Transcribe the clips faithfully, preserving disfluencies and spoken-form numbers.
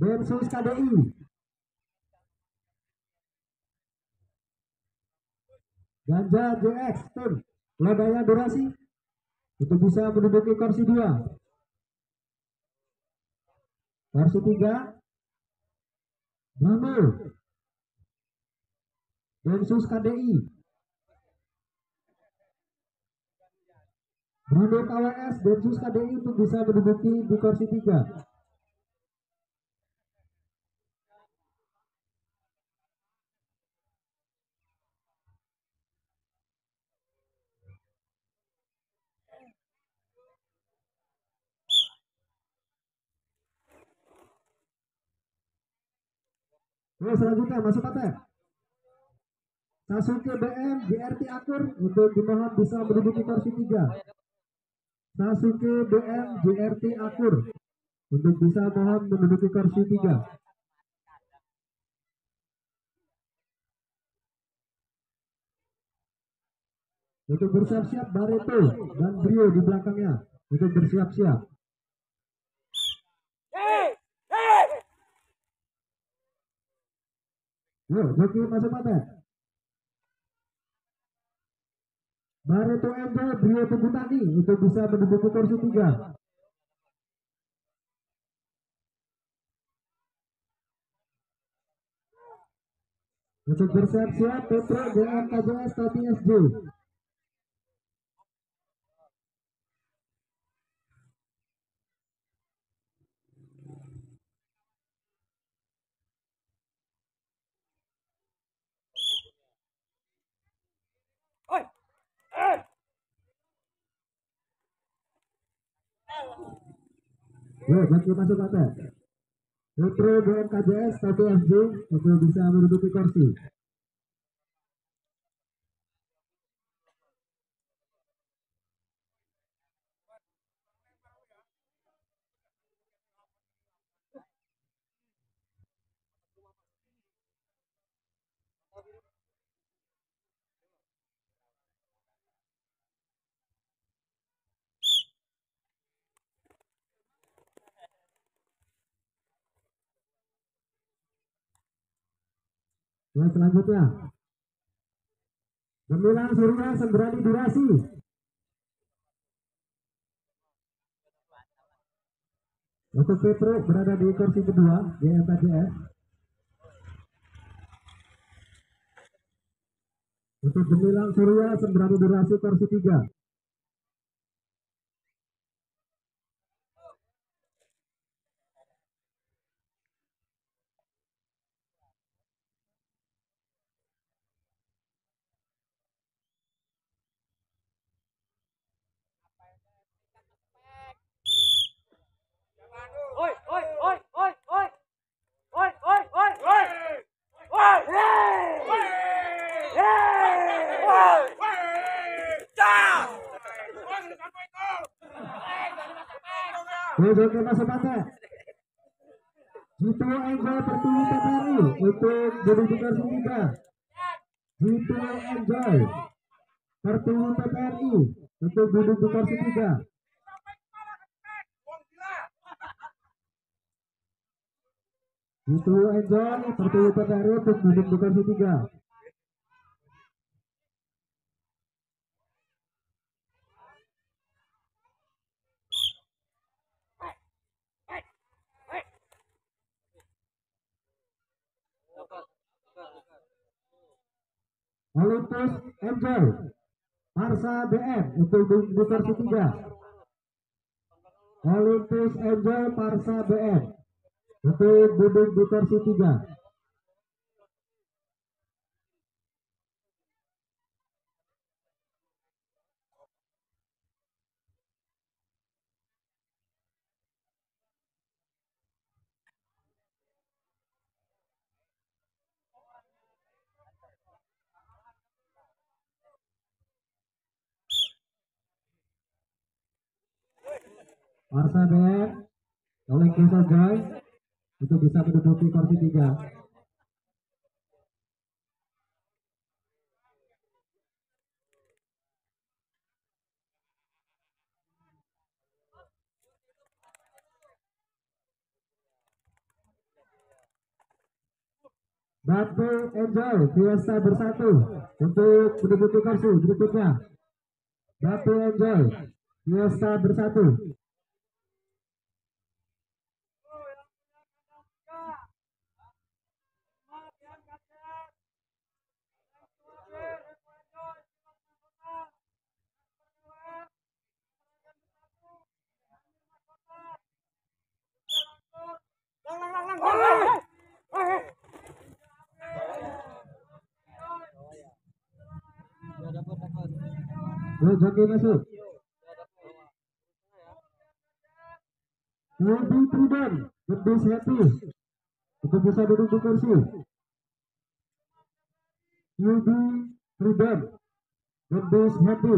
Densus K D I. Ganjar J X tim Lodaya Durasi untuk bisa menduduki kursi dua. Kursi tiga Bruno Densus K D I. Bruno K W S Densus K D I untuk bisa menduduki di kursi tiga. Nah, selanjutnya masuk paten Sasuke B M G R T Akur untuk dimohon bisa menduduki kursi tiga. Sasuke B M G R T Akur untuk bisa mohon menduduki kursi tiga. Untuk bersiap-siap Barreto dan Brio di belakangnya untuk bersiap-siap. Yo, joki masuk paten. Barreto Endo Brio Tugutani untuk bisa menduduki kursi tiga. Untuk bersiap-siap Petro D M K J S Tati S J. Yo, joki masuk paten. Petro D M K J S Tati S J untuk bisa menduduki kursi. Yang selanjutnya Gemilang Surya Sembrani Durasi untuk Petro berada di kursi kedua G M K J S. Untuk Gemilang Surya Sembrani Durasi kursi tiga. Oi, oi, oi, oi, oi. Oi, oi, oi, oi. Oi. Oi. Joki masuk paten. Jitu Enjoy Pertiwi T P R I untuk duduk di kursi tiga. Jitu Enjoy Pertiwi T P R I untuk duduk di kursi tiga. Jitu Enjoy Pertiwi T P R I untuk duduk di kursi tiga. Olympus Enjoy Parsa B M untuk duduk di kursi tiga. Olympus Enjoy Parsa B M untuk duduk di kursi tiga. Parsa B M Olympus Enjoy untuk bisa menduduki kursi tiga. Batu Enjoy Fiesta bersatu untuk menduduki kursi berikutnya. Batu Enjoy Fiesta bersatu. Yo, joki masuk. Yudi Prudon, lebih happy untuk bisa duduk di kursi. Yudi Prudon, lebih happy.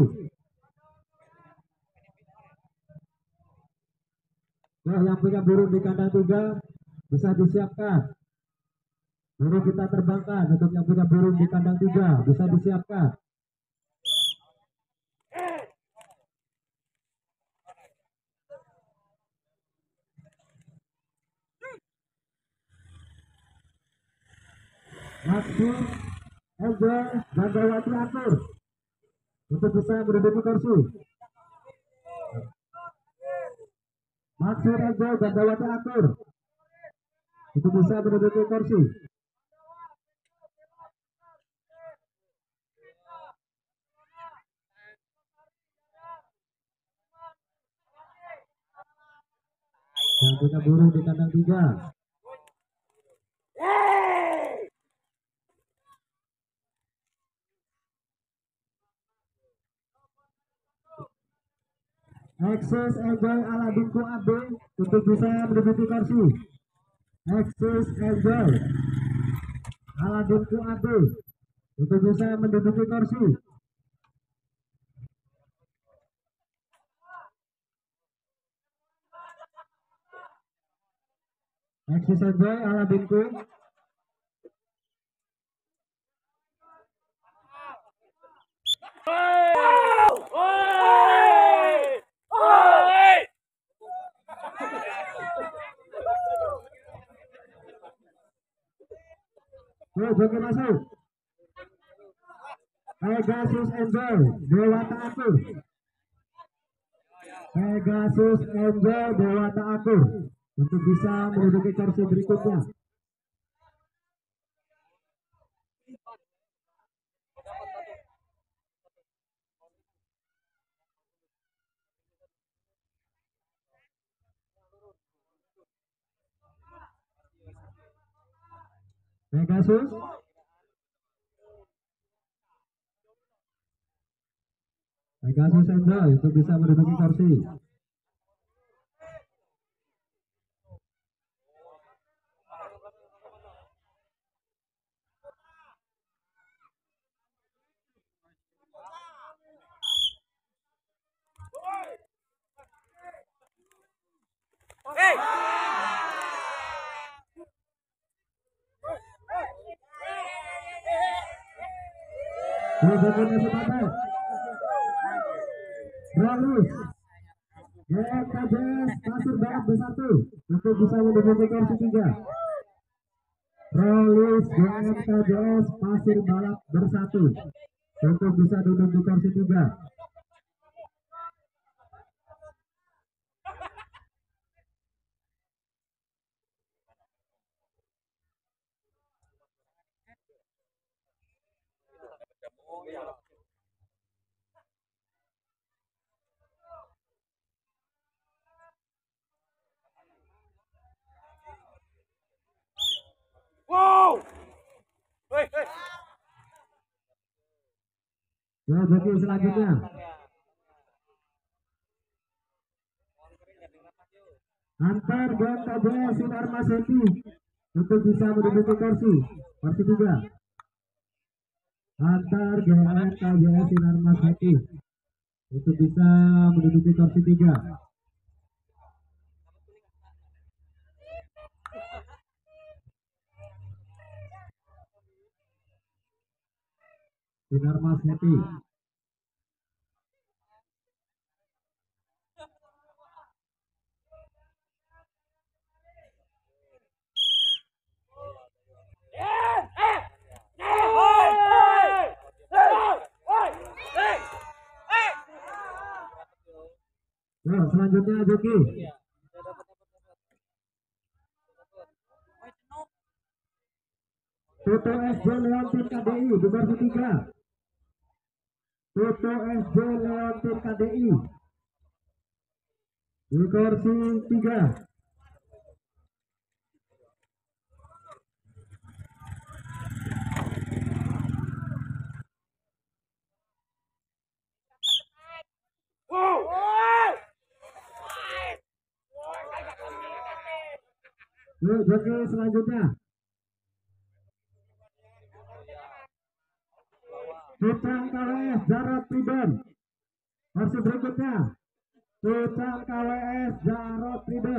Nah, yang punya burung di kandang tiga bisa disiapkan. Burung kita terbangkan untuk yang punya burung di kandang tiga bisa disiapkan. Maksud Elza Gandawati atur untuk bisa menduduki kursi. Maksud Elza Gandawati atur untuk bisa menduduki kursi. Yang punya burung di kandang tiga. Access Enjoy ala Binku A B untuk bisa menduduki kursi. Access Enjoy ala Binku A B untuk bisa menduduki kursi. Access Enjoy ala Binku. Yo, joki masuk. Pegasus Enjoy Dewata Akur. Pegasus Enjoy Dewata Akur untuk bisa menduduki kursi berikutnya. Pegasus Pegasus Enjoy untuk bisa menduduki kursi. Hey! Berikutnya sepakat. Bralus G K J S Pasir Barat bersatu untuk bisa menduduki kursi tiga. Bralus G K J S Pasir Barat bersatu untuk bisa duduk di kursi tiga. Wow! Hey, hey. Ya, joki selanjutnya. Antar G K J S Sinar Maseti untuk bisa menduduki kursi kursi tiga. Antar G K J S Sinar Maseti untuk bisa menduduki kursi tiga. Sinar Maseti. Yeah! Joki. Toto S J Leontin K D I di kursi tiga. Toto S J Leontin K D I di kursi tiga. Yuk, joki selanjutnya. Pucang K W S Jarod Pribon. Kursi berikutnya. Pucang K W S Jarod Pribon.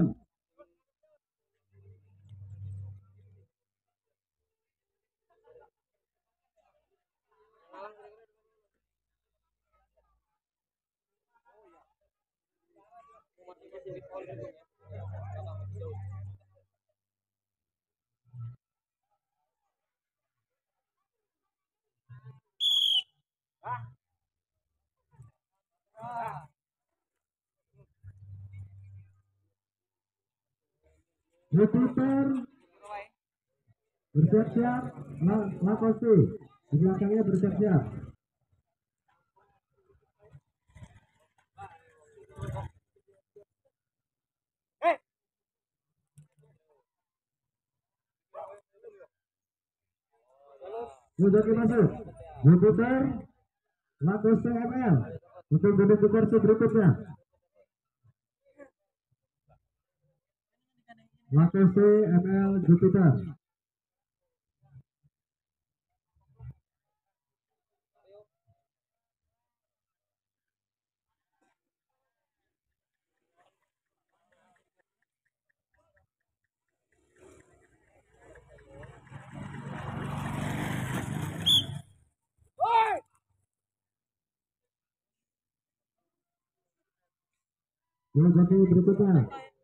Jupiter bersiap-siap, Lakosi di belakangnya bersiap-siap. Joki masuk. Jupiter, Lakosi M L untuk duduk di kursi berikutnya. Lakosi M L Jupiter. Joki berikutnya.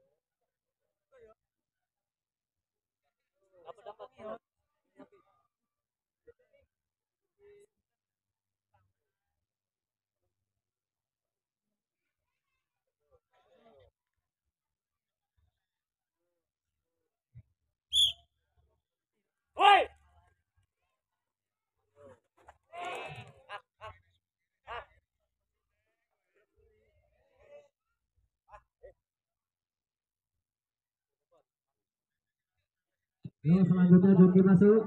Yuk, selanjutnya joki masuk.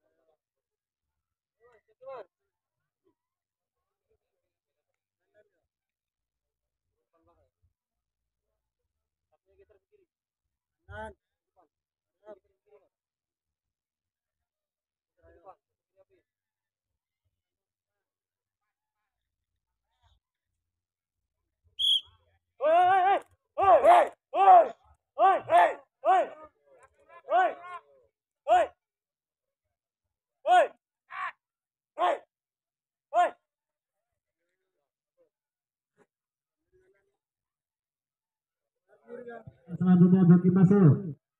Selanjutnya joki masuk.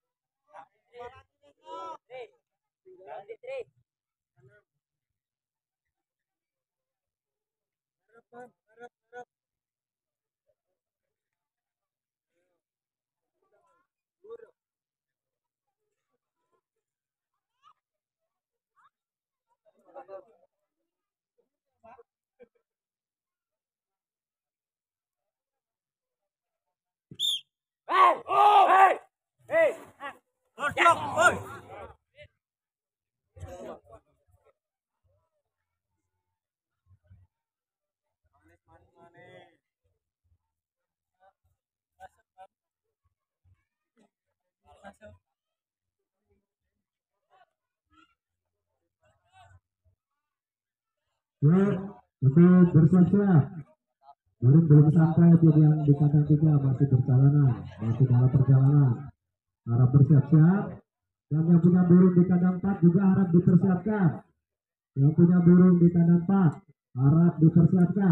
Yuk, untuk bersiap-siap. Baru belum sampai di yang di kandang tiga, masih perjalanan, masih dalam perjalanan. Harap bersiap-siap. Dan yang punya burung di kandang empat juga harap dipersiapkan. Yang punya burung di kandang empat harap dipersiapkan.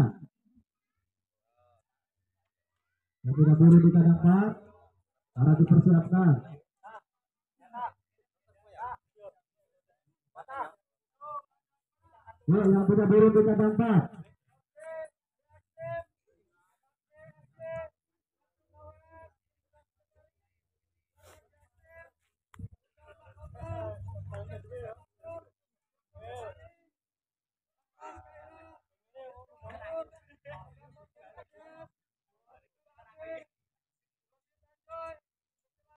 Yang punya burung di kandang empat harap dipersiapkan. Yuk, yang punya burung di kandang empat